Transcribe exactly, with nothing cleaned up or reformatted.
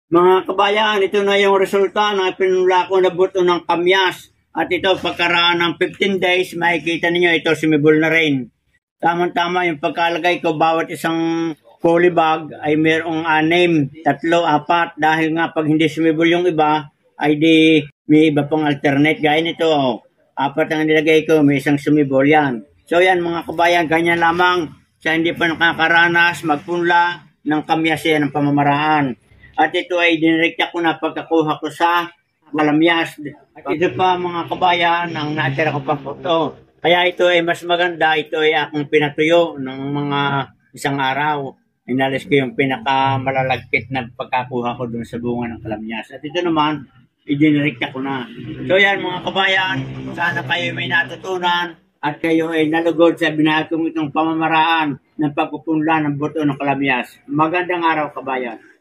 Mga kabayan, ito na yung resulta ng pinula ko na buto ng kamyas. At ito, pagkaraan ng fifteen days, makikita ninyo ito sumibol na rin. Tama-tama yung pagkalagay ko, bawat isang polybag ay mayroong anim, tatlo, apat. Dahil nga pag hindi sumibol yung iba, ay di may iba pang alternate. Gaya nito, oh, apat ang nilagay ko, may isang sumibol yan. So yan mga kabayan, ganyan lamang sa hindi pa nakakaranas, magpunla ng kamyas yan ng pamamaraan. At ito ay dinirekta ko na pagkakuha ko sa kalamyas. At ito pa mga kabayan, ang natira ko pa photo. Kaya ito ay mas maganda, ito ay akong pinatuyo ng mga isang araw. Inalis ko yung pinakamalalagkit na pagkakuha ko dun sa bunga ng kalamyas. At ito naman, idinirekta ko na. So yan mga kabayan, sana kayo may natutunan at kayo ay nalugod sa binahag kong itong pamamaraan ng pagpupunla ng buto ng kalamyas. Magandang araw kabayan.